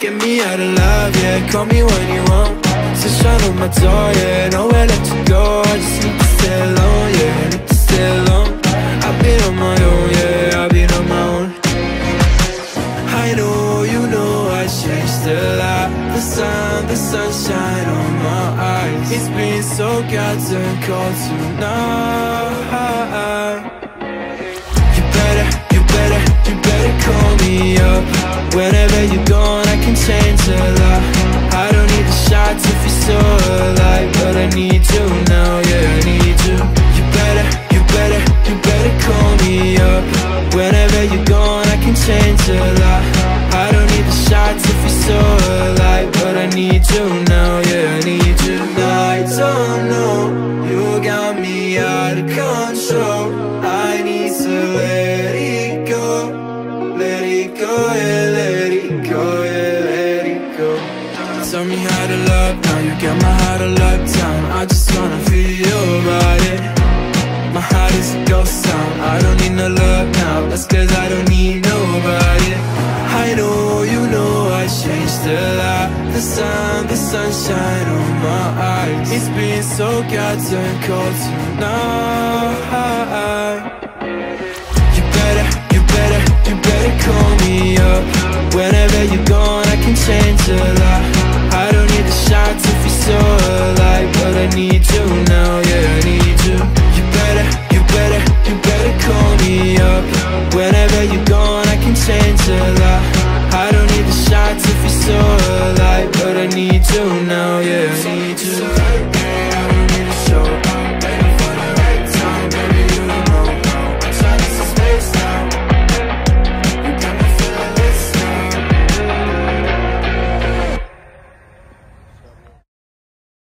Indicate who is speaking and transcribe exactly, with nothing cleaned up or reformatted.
Speaker 1: get me out of love, yeah. Call me when you want, just shut on my door, yeah. Nowhere let you go, I just need to stay alone, yeah. I need to stay alone. I've been on my own, yeah, I've been on my own. I know, you know, I changed a lot. The sun, the sunshine on my eyes. It's been so goddamn cold tonight. You better, you better, you better call me up. Whenever you're gone, I can change a lot. I don't need the shots if you're so alive, but I need you now, yeah, I need you. You better, you better, you better call me up. Whenever you're gone, I can change a lot. I don't need the shots if you're so alive, but I need you now, yeah, I need you. I don't know, you got me out of control. I need to let it go, let it go, yeah, let it go, yeah, let it go. Tell me how to love, now you got my heart all locked down. I just wanna feel your body. My heart is a ghost town, I don't need no love now. That's cause I don't need nobody. I know, you know, I changed a lot. The sun, the sunshine on my eyes. It's been so goddamn cold tonight.